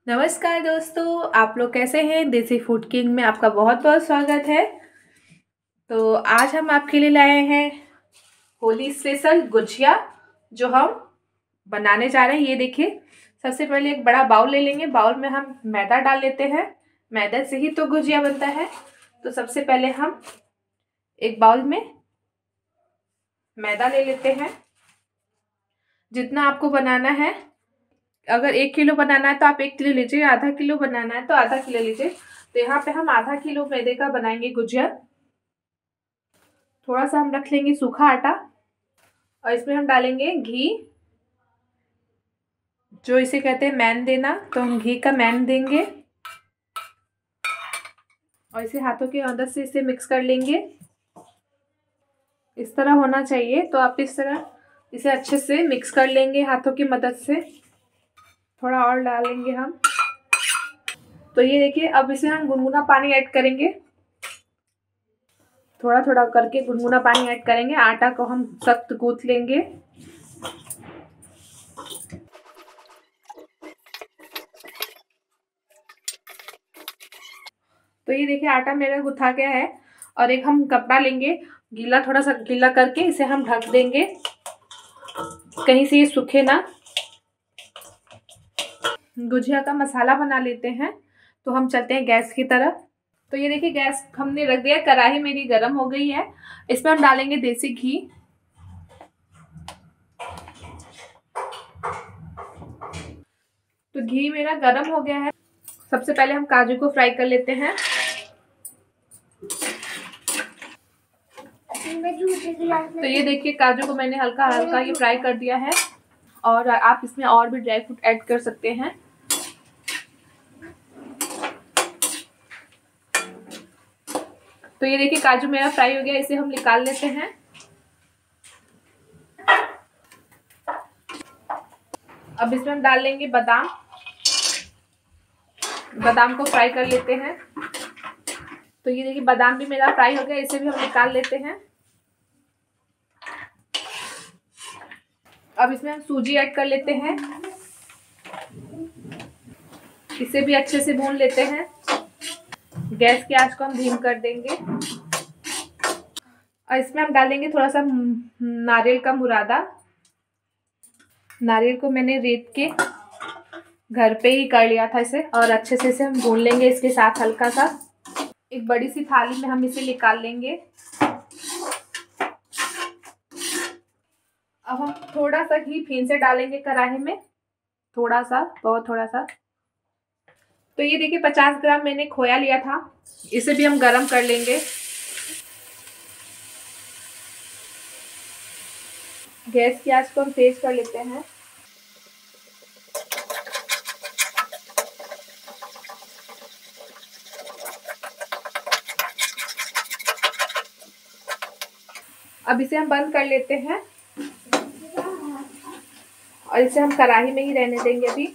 नमस्कार दोस्तों, आप लोग कैसे हैं। देसी फूड किंग में आपका बहुत बहुत स्वागत है। तो आज हम आपके लिए लाए हैं होली स्पेशल गुजिया, जो हम बनाने जा रहे हैं। ये देखिए, सबसे पहले एक बड़ा बाउल ले लेंगे। बाउल में हम मैदा डाल लेते हैं। मैदा से ही तो गुजिया बनता है। तो सबसे पहले हम एक बाउल में मैदा ले लेते हैं। जितना आपको बनाना है, अगर 1 किलो बनाना है तो आप 1 किलो लीजिए, आधा किलो बनाना है तो आधा किलो लीजिए। तो यहाँ पे हम आधा किलो मैदे का बनाएंगे गुजिया। थोड़ा सा हम रख लेंगे सूखा आटा और इसमें हम डालेंगे घी, जो इसे कहते हैं मैन देना। तो हम घी का मैन देंगे और इसे हाथों की मदद से इसे मिक्स कर लेंगे। इस तरह होना चाहिए। तो आप इस तरह इसे अच्छे से मिक्स कर लेंगे हाथों की मदद से। थोड़ा और डालेंगे हम। तो ये देखिए, अब इसे हम गुनगुना पानी ऐड करेंगे। थोड़ा थोड़ा करके गुनगुना पानी ऐड करेंगे। आटा को हम सख्त गूंथ लेंगे। तो ये देखिए, आटा मेरा गुथा गया है। और एक हम कपड़ा लेंगे, गीला, थोड़ा सा गीला करके इसे हम ढक देंगे, कहीं से ये सूखे ना। गुजिया का मसाला बना लेते हैं। तो हम चलते हैं गैस की तरफ। तो ये देखिए, गैस हमने रख दिया। कढ़ाई मेरी गर्म हो गई है। इसमें हम डालेंगे देसी घी। तो घी मेरा गर्म हो गया है। सबसे पहले हम काजू को फ्राई कर लेते हैं। तो ये देखिए, काजू को मैंने हल्का हल्का ये फ्राई कर दिया है। और आप इसमें और भी ड्राई फ्रूट ऐड कर सकते हैं। तो ये देखिए, काजू मेरा फ्राई हो गया। इसे हम निकाल लेते हैं। अब इसमें हम डाल लेंगे बादाम। बादाम को फ्राई कर लेते हैं। तो ये देखिए, बादाम भी मेरा फ्राई हो गया। इसे भी हम निकाल लेते हैं। अब इसमें हम सूजी ऐड कर लेते हैं। इसे भी अच्छे से भून लेते हैं। गैस की आंच को हम धीम कर देंगे। और इसमें हम डालेंगे थोड़ा सा नारियल का मुरादा। नारियल को मैंने रेत के घर पे ही कर लिया था इसे। और अच्छे से इसे हम भून लेंगे इसके साथ हल्का सा। एक बड़ी सी थाली में हम इसे निकाल लेंगे। अब हम थोड़ा सा घी फिर से डालेंगे कढ़ाई में, थोड़ा सा, बहुत थोड़ा सा। तो ये देखिए, 50 ग्राम मैंने खोया लिया था। इसे भी हम गरम कर लेंगे। गैस की आंच को हम तेज कर लेते हैं। अब इसे हम बंद कर लेते हैं और इसे हम कढ़ाई में ही रहने देंगे अभी।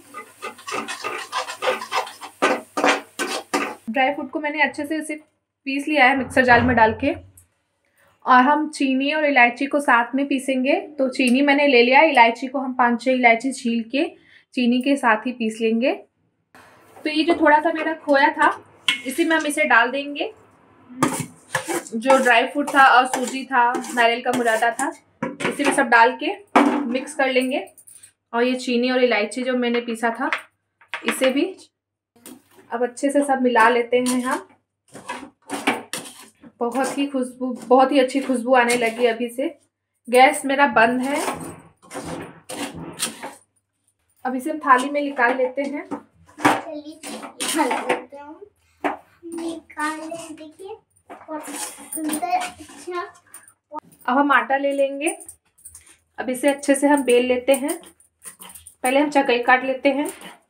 ड्राई फ्रूट को मैंने अच्छे से इसे पीस लिया है मिक्सर जार में डाल के। और हम चीनी और इलायची को साथ में पीसेंगे। तो चीनी मैंने ले लिया, इलायची को हम 5-6 इलायची छील के चीनी के साथ ही पीस लेंगे। तो ये जो थोड़ा सा मेरा खोया था, इसी में हम इसे डाल देंगे। जो ड्राई फ्रूट था और सूजी था, नारियल का मुरादा था, इसी में सब डाल के मिक्स कर लेंगे। और ये चीनी और इलायची जो मैंने पीसा था, इसे भी अब अच्छे से सब मिला लेते हैं हम। बहुत ही अच्छी खुशबू आने लगी अभी से। गैस मेरा बंद है। अब इसे हम थाली में निकाल लेते हैं। अब हम आटा ले लेंगे। अब इसे अच्छे से हम बेल लेते हैं। पहले हम चकई काट लेते हैं।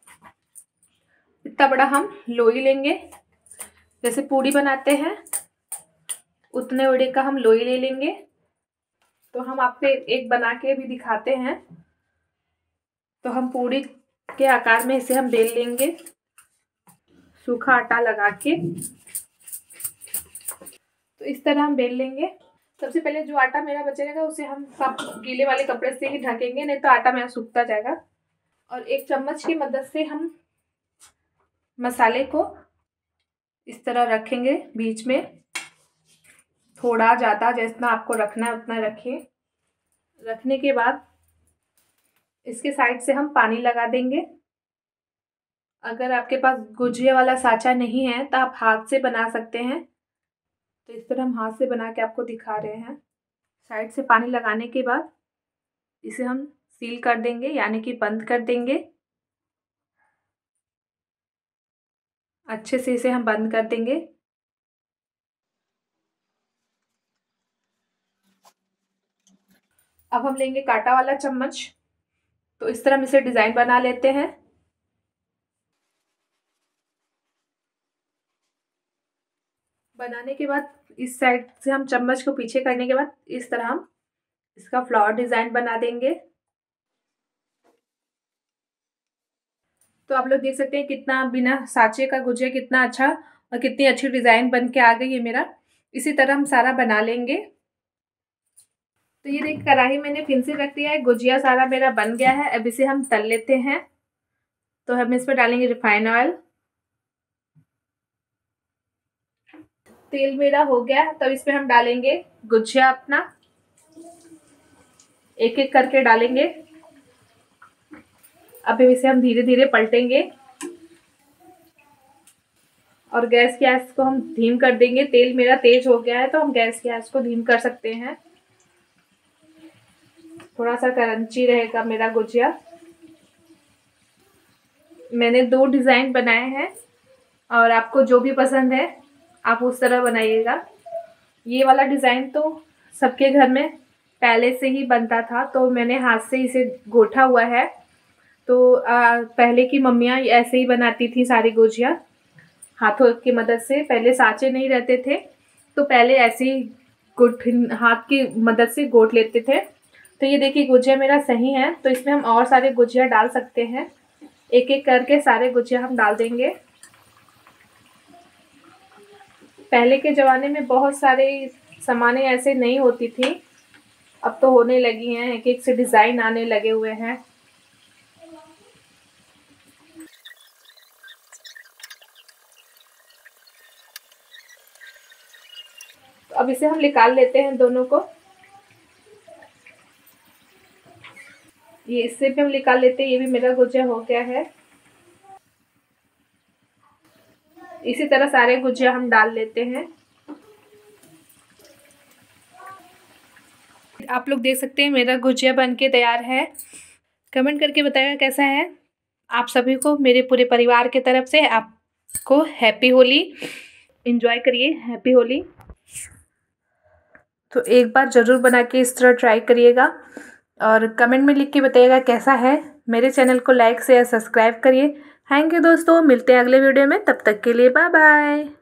इतना बड़ा हम लोई लेंगे, जैसे पूड़ी बनाते हैं उतने बड़े का हम लोई ले लेंगे। तो हम आपको एक बना के भी दिखाते हैं। तो हम पूड़ी के आकार में इसे हम बेल लेंगे, सूखा आटा लगा के। तो इस तरह हम बेल लेंगे। सबसे पहले जो आटा मेरा बचेगा उसे हम गीले वाले कपड़े से ही ढकेंगे, नहीं तो आटा मेरा सूखता जाएगा। और एक चम्मच की मदद से हम मसाले को इस तरह रखेंगे बीच में, थोड़ा ज़्यादा जितना आपको रखना है उतना रखिए। रखने के बाद इसके साइड से हम पानी लगा देंगे। अगर आपके पास गुजिया वाला साँचा नहीं है तो आप हाथ से बना सकते हैं। तो इस तरह हम हाथ से बना के आपको दिखा रहे हैं। साइड से पानी लगाने के बाद इसे हम सील कर देंगे, यानी कि बंद कर देंगे। अच्छे से इसे हम बंद कर देंगे। अब हम लेंगे कांटा वाला चम्मच। तो इस तरह हम इसे डिज़ाइन बना लेते हैं। बनाने के बाद इस साइड से हम चम्मच को पीछे करने के बाद इस तरह हम इसका फ्लावर डिज़ाइन बना देंगे। तो आप लोग देख सकते हैं कितना बिना साँचे का गुजिया कितना अच्छा और कितनी अच्छी डिज़ाइन बन के आ गई है मेरा। इसी तरह हम सारा बना लेंगे। तो ये देखिए कढ़ाई मैंने फिर से रख दिया है, गुजिया सारा मेरा बन गया है। अब इसे हम तल लेते हैं। तो हम इस पर डालेंगे रिफाइन ऑयल। तेल मेरा हो गया, तब इस पर हम डालेंगे गुजिया अपना, एक एक करके डालेंगे। अब इसे हम धीरे धीरे पलटेंगे और गैस की आंच को हम धीम कर देंगे। तेल मेरा तेज हो गया है तो हम गैस की आंच को धीम कर सकते हैं। थोड़ा सा क्रंची रहेगा मेरा गुजिया। मैंने 2 डिज़ाइन बनाए हैं और आपको जो भी पसंद है आप उस तरह बनाइएगा। ये वाला डिज़ाइन तो सबके घर में पहले से ही बनता था, तो मैंने हाथ से इसे गोटा हुआ है। तो पहले की मम्मियाँ ऐसे ही बनाती थी सारी गुजिया हाथों की मदद से। पहले साँचे नहीं रहते थे तो पहले ऐसे ही हाथ की मदद से गोट लेते थे। तो ये देखिए गुजिया मेरा सही है। तो इसमें हम और सारे गुजिया डाल सकते हैं। एक एक करके सारे गुजिया हम डाल देंगे। पहले के ज़माने में बहुत सारे सामानें ऐसे नहीं होती थी, अब तो होने लगी हैं, एक एक से डिज़ाइन आने लगे हुए हैं। तो अब इसे हम निकाल लेते हैं दोनों को। ये इससे भी हम निकाल लेते हैं। ये भी मेरा गुजिया हो गया है। इसी तरह सारे गुजिया हम डाल लेते हैं। आप लोग देख सकते हैं मेरा गुजिया बनके तैयार है। कमेंट करके बताइएगा कैसा है। आप सभी को मेरे पूरे परिवार की तरफ से आपको हैप्पी होली। एंजॉय करिए, हैप्पी होली। तो एक बार ज़रूर बना के इस तरह ट्राई करिएगा और कमेंट में लिख के बताइएगा कैसा है। मेरे चैनल को लाइक शेयर सब्सक्राइब करिए। थैंक यू दोस्तों, मिलते हैं अगले वीडियो में। तब तक के लिए बाय बाय।